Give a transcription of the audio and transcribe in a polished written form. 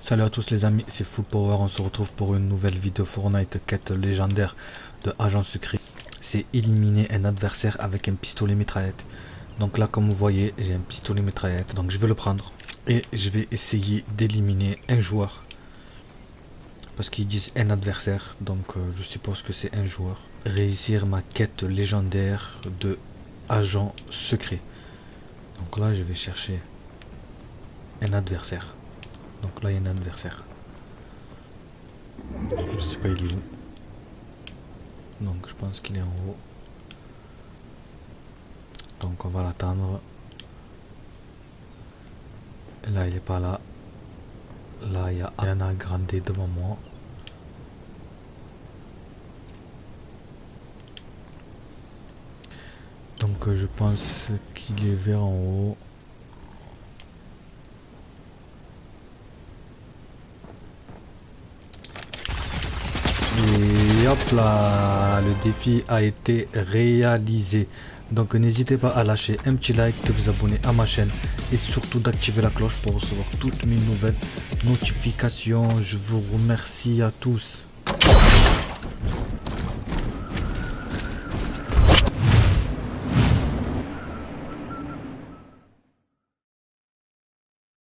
Salut à tous les amis, c'est Full Power, on se retrouve pour une nouvelle vidéo Fortnite quête légendaire de agent secret. C'est éliminer un adversaire avec un pistolet mitraillette. Donc là comme vous voyez, j'ai un pistolet mitraillette, donc je vais le prendre. Et je vais essayer d'éliminer un joueur. Parce qu'ils disent un adversaire, donc je suppose que c'est un joueur. Réussir ma quête légendaire de agent secret. Donc là je vais chercher un adversaire. Donc là il y a un adversaire. Je sais pas il est où. Donc je pense qu'il est en haut. Donc on va l'attendre. Là il est pas là. Là il y a Ariana Grande devant moi. Donc je pense qu'il est vers en haut. Et hop là, le défi a été réalisé. Donc n'hésitez pas à lâcher un petit like, de vous abonner à ma chaîne et surtout d'activer la cloche pour recevoir toutes mes nouvelles notifications. Je vous remercie à tous.